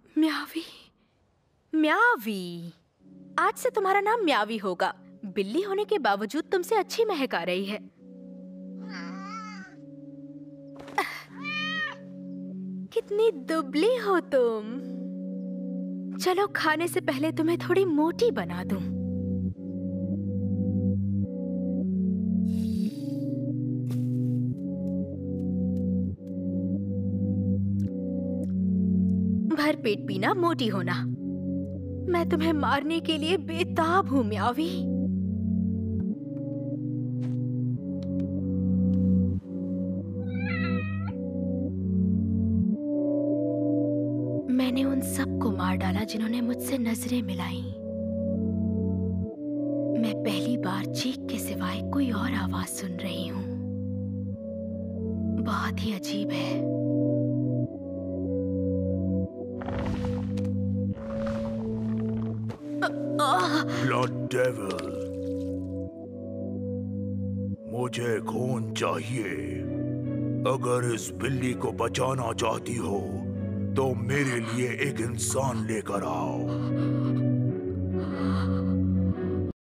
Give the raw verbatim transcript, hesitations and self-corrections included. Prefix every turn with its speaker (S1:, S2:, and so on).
S1: म्यावी, म्यावी, आज से तुम्हारा नाम म्यावी होगा। बिल्ली होने के बावजूद तुमसे अच्छी महक आ रही है। कितनी दुबली हो तुम। चलो खाने से पहले तुम्हें थोड़ी मोटी बना दूं। भर पेट पीना, मोटी होना। मैं तुम्हें मारने के लिए बेताब हूं म्यावी। मैंने उन सबको मार डाला जिन्होंने मुझसे नजरें मिलाई। मैं पहली बार चीख के सिवाय कोई और आवाज सुन रही हूं। बहुत ही अजीब है।
S2: ब्लड डेविल, मुझे खून चाहिए। अगर इस बिल्ली को बचाना चाहती हो तो मेरे लिए एक इंसान लेकर आओ।